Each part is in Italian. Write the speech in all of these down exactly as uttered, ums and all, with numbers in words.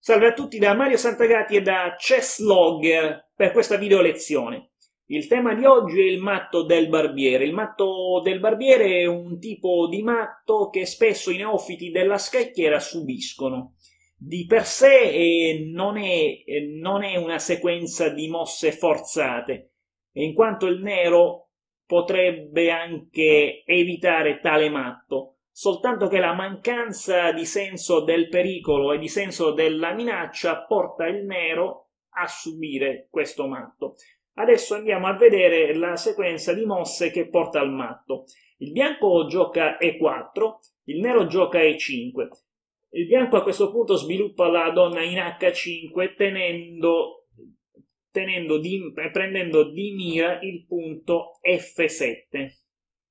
Salve a tutti da Mario Santagati e da Chesslogger per questa video lezione. Il tema di oggi è il matto del barbiere. Il matto del barbiere è un tipo di matto che spesso i neofiti della scacchiera subiscono. Di per sé eh, non, è, eh, non è una sequenza di mosse forzate, in quanto il nero potrebbe anche evitare tale matto, soltanto che la mancanza di senso del pericolo e di senso della minaccia porta il nero a subire questo matto. Adesso andiamo a vedere la sequenza di mosse che porta al matto. Il bianco gioca E quattro, il nero gioca E cinque. Il bianco a questo punto sviluppa la donna in H cinque tenendo, tenendo di, prendendo di mira il punto F sette.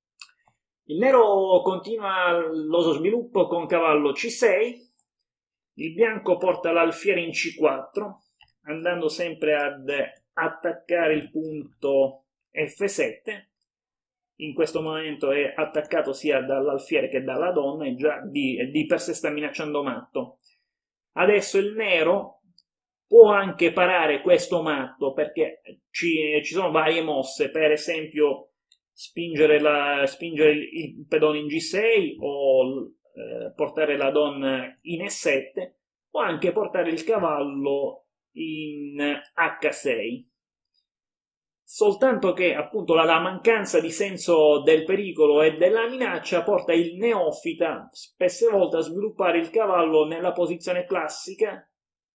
Il nero continua lo sviluppo con cavallo C sei, il bianco porta l'alfiere in C quattro, andando sempre ad attaccare il punto F sette. In questo momento è attaccato sia dall'alfiere che dalla donna e già di, di per sé sta minacciando matto. Adesso il nero può anche parare questo matto perché ci, ci sono varie mosse, per esempio spingere, la, spingere il, il pedone in G sei o eh, portare la donna in E sette o anche portare il cavallo in H sei. Soltanto che appunto la, la mancanza di senso del pericolo e della minaccia porta il neofita spesse volte a sviluppare il cavallo nella posizione classica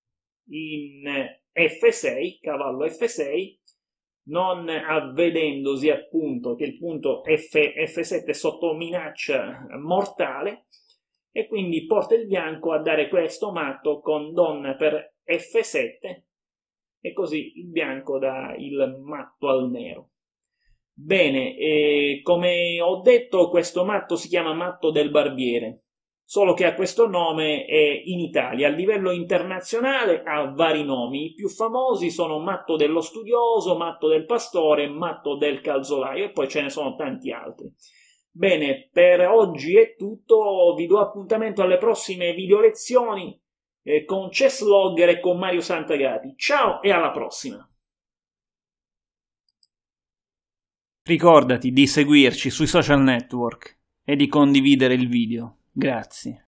in F sei, cavallo F sei, non avvedendosi appunto che il punto F sette è sotto minaccia mortale, e quindi porta il bianco a dare questo matto con donna per F sette, e così il bianco dà il matto al nero. Bene, eh, come ho detto, questo matto si chiama matto del barbiere, solo che ha questo nome eh, in Italia. A livello internazionale ha vari nomi. I più famosi sono matto dello studioso, matto del pastore, matto del calzolaio, e poi ce ne sono tanti altri. Bene, per oggi è tutto, vi do appuntamento alle prossime video lezioni eh, con Chesslogger e con Mario Santagati. Ciao e alla prossima! Ricordati di seguirci sui social network e di condividere il video. Grazie.